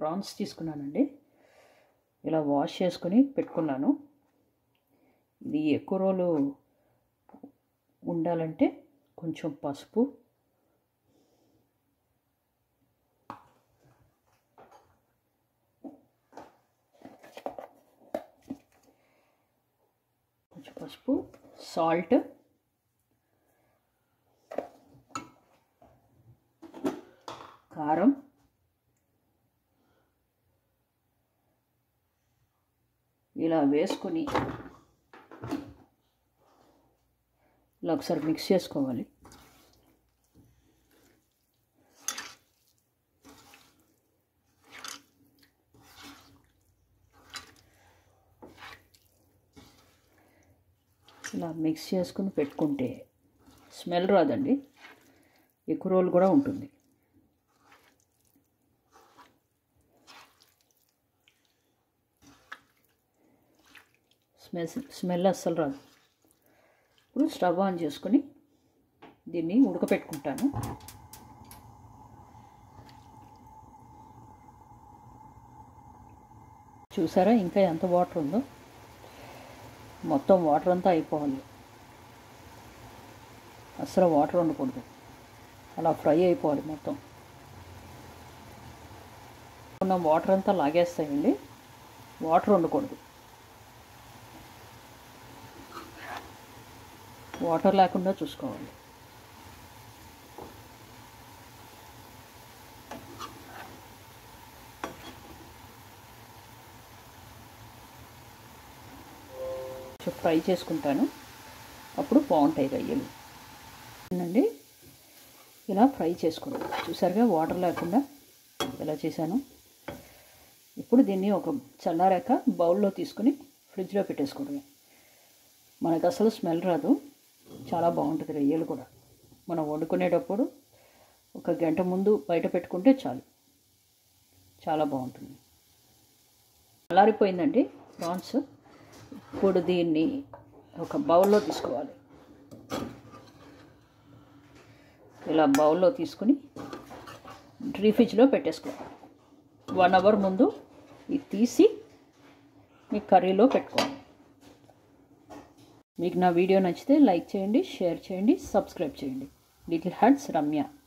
Prawns తీసుకున్నానండి. ఇలా wash చేసుకుని పెట్టుకున్నాను. ఇది ఎక్కువ రోజులు ఉండాలంటే కొంచెం పసుపు, సాల్ట్, కారం, ఇలా వేసుకొని ఇలా ఒకసారి మిక్స్ చేసుకోవాలి. ఇలా మిక్స్ చేసుకుని పెట్టుకుంటే స్మెల్ రాదండి, ఎక్కువ రోజులు కూడా ఉంటుంది. స్మెల్ అస్సలు రాదు. ఇప్పుడు స్టవ్ ఆన్ చేసుకుని దీన్ని ఉడకపెట్టుకుంటాను. చూసారా ఇంకా ఎంత వాటర్ ఉందో? మొత్తం వాటర్ అంతా అయిపోవాలి. అస్సలు వాటర్ ఉండకూడదు, అలా ఫ్రై అయిపోవాలి. మొత్తం ఉన్న వాటర్ అంతా లాగేస్తాయండి, వాటర్ ఉండకూడదు. వాటర్ లేకుండా చూసుకోవాలి. ఫ్రై చేసుకుంటాను, అప్పుడు బాగుంటాయి రొయ్యలు అండి. ఇలా ఫ్రై చేసుకోవాలి. చూసారుగా వాటర్ లేకుండా ఎలా చేశాను. ఇప్పుడు దీన్ని ఒక చల్లారాక బౌల్లో తీసుకుని ఫ్రిడ్జ్లో పెట్టేసుకోవడమే. మనకు అసలు స్మెల్ రాదు, చాలా బాగుంటుంది. రొయ్యలు కూడా మనం వండుకునేటప్పుడు ఒక గంట ముందు బయట పెట్టుకుంటే చాలు, చాలా బాగుంటుంది. చల్లారిపోయిందండి ప్రాన్స్. ఇప్పుడు దీన్ని ఒక బౌల్లో తీసుకోవాలి. ఇలా బౌల్లో తీసుకుని ఫ్రిడ్జ్లో పెట్టేసుకోవాలి. 1 అవర్ ముందు ఇది తీసి మీ కర్రీలో పెట్టుకోవాలి. మీకు నా వీడియో నచ్చితే లైక్ చేయండి, షేర్ చేయండి, సబ్స్క్రైబ్ చేయండి. Little hearts Ramya.